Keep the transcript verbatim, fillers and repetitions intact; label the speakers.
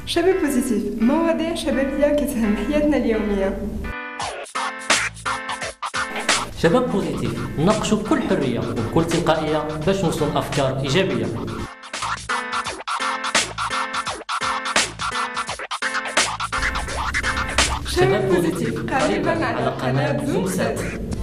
Speaker 1: شباب بوزيتيف، مواضيع شبابية كتهم حياتنا اليومية.
Speaker 2: شباب بوزيتيف، نناقشوا بكل حرية وبكل تلقائية باش نوصلوا لأفكار إيجابية.
Speaker 1: شباب بوزيتيف قريبا على قناة زوم سات.